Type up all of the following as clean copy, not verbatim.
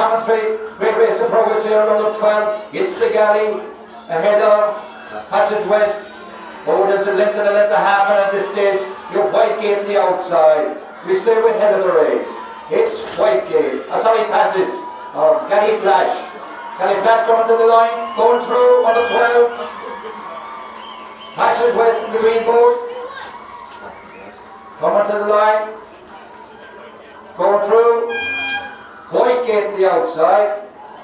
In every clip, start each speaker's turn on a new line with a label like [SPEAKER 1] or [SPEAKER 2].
[SPEAKER 1] commentary. Great race of progress here on the 12. It's the galley ahead of Passage West. Oh, there's a length and a half, and at this stage, your Whitegate the outside. We stay with head of the race. It's Whitegate. Passage. Or Galley Flash. Galley Flash coming to the line, going through on the 12. Passage West in the green board. Coming to the line. Going through. Whitegate the outside.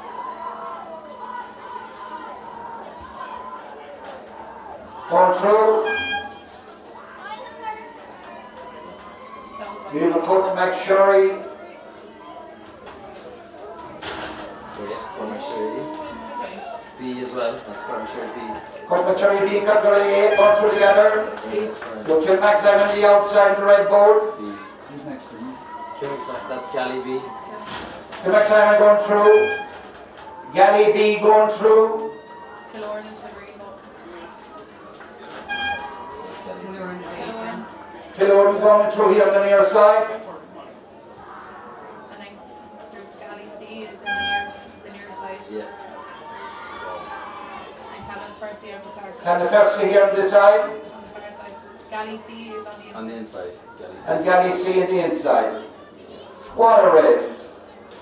[SPEAKER 1] Going through. Beautiful cut, McSherry.
[SPEAKER 2] B as well, that's McSherry B.
[SPEAKER 1] Cut McSherry B, cut Gurley A, going through together. Go kill Max Simon the outside of the red board.
[SPEAKER 2] Who's next to me? That's Galley B.
[SPEAKER 1] Kill Max Simon going through. Galley B going through. Kilorden's going through here on the near side.
[SPEAKER 3] And then there's Galley C is in the near side.
[SPEAKER 2] Yeah.
[SPEAKER 3] And Callan Percy on the far side.
[SPEAKER 1] And the first here on this side.
[SPEAKER 3] On the far side. Galley C is on the inside.
[SPEAKER 2] On the inside.
[SPEAKER 1] And Galley C on the inside. What a race.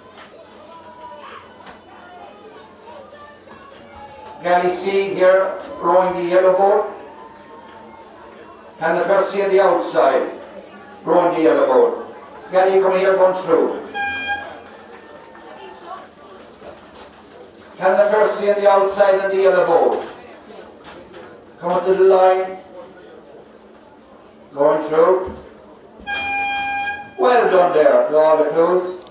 [SPEAKER 1] Galley C here rowing the yellow boat. And the first on the outside, rowing the yellow boat. Galley coming here going through. And the first on the outside and the yellow boat. Coming to the line. Going through. Well done there, to all the crews.